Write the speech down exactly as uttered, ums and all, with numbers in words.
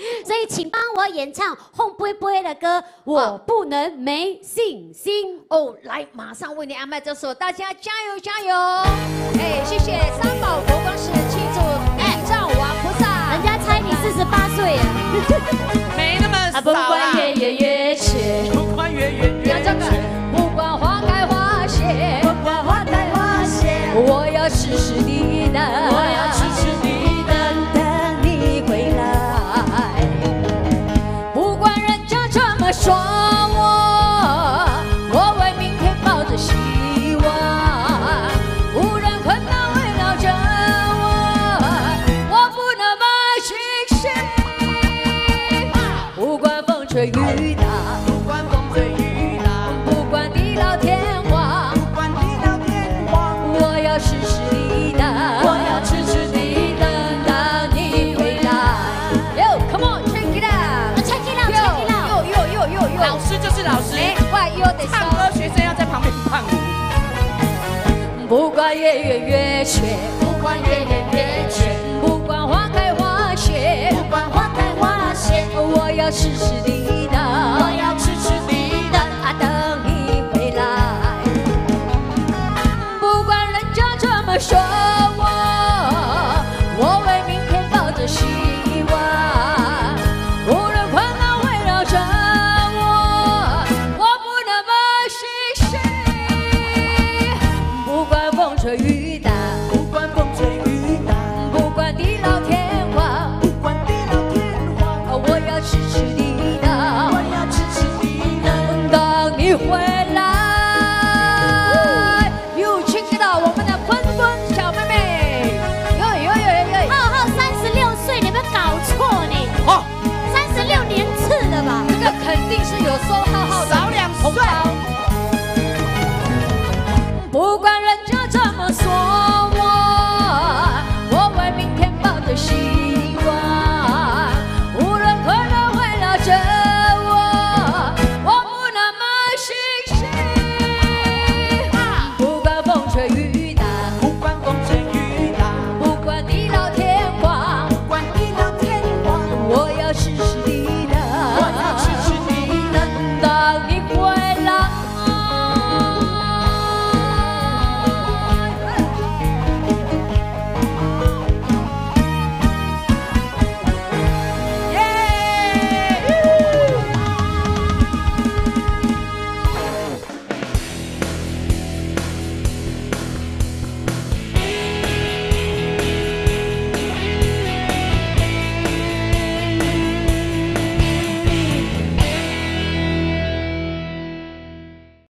所以请帮我演唱红杯杯的歌，我不能没信心。 哦，来，马上为你安排这首，大家加油加油！哎，谢谢三宝佛光是庆祝地藏王菩萨， 人家猜你四十八岁啊， 没那么少啦。 不管月圆月缺， 不管月圆月缺， 不管花开花谢， 不管花开花谢， 我要时时地等， 我要痴痴地等等你回来。 不管人家怎么说我，我为明天抱着希望，无人困难围绕着我，我不能没信心。不管风吹雨打， 不管风吹雨打， 不管地老天荒， 不管地老天荒， 我要时时地等， 我要痴痴地等到你回来。 哟 ，Come on，check it out，check it out，check it out 哟哟哟哟哟， 老师就是老师， 哎，外又得唱歌学生要在旁边伴舞。 不管月圆月缺， 不管月圆月缺， 不管花开花谢， 不管花开花谢， 我要时时地